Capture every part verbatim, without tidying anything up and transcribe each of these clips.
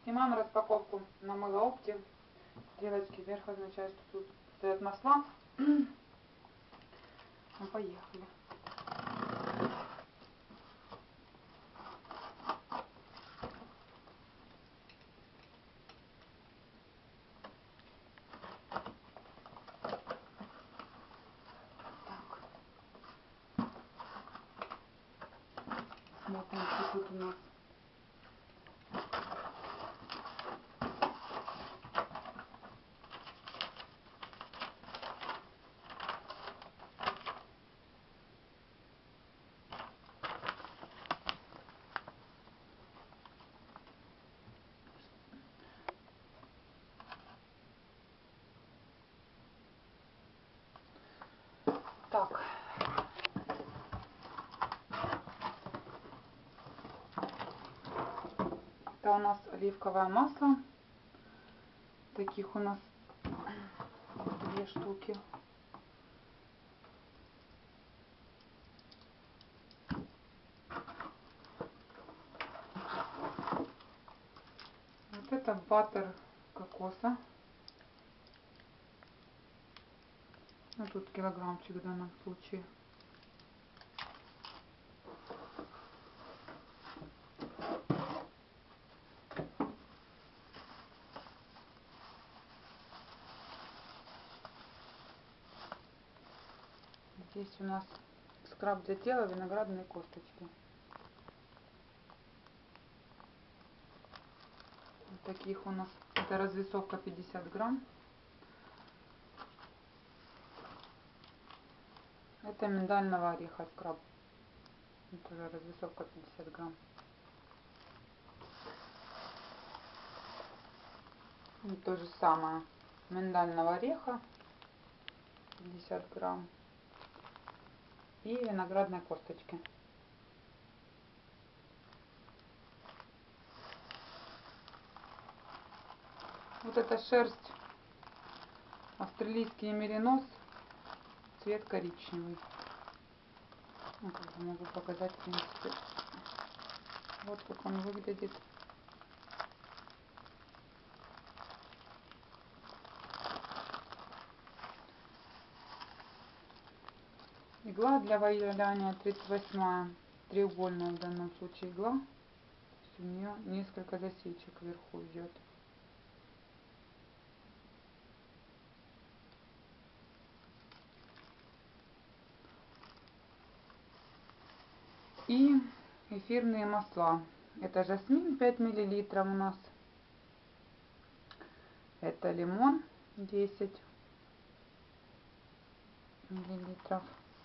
Снимаем распаковку на мыло Опти. Стрелочки вверх означает, что тут стоят масла. Ну, поехали. Так. Смотрим, что тут у нас. Так. Это у нас оливковое масло. Таких у нас две штуки. Вот это баттер кокоса. Ну, тут килограммчик в данном случае. Здесь у нас скраб для тела, виноградные косточки. Вот таких у нас. Это развесовка пятьдесят грамм. Это миндального ореха скраб. Это уже развесовка пятьдесят грамм. И то же самое. Миндального ореха пятьдесят грамм. И виноградной косточки. Вот эта шерсть австралийский меринос, цвет коричневый. Ну, как бы могу показать, в принципе. Вот как он выглядит. Игла для ваяния тридцать восьмая, треугольная в данном случае игла. То есть у нее несколько засечек вверху идет. И эфирные масла. Это жасмин пять миллилитров у нас. Это лимон десять миллилитров.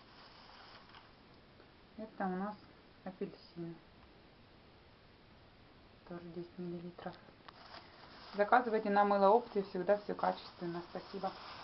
Это у нас апельсин. Тоже десять миллилитров. Заказывайте на мыло Опти, всегда все качественно. Спасибо.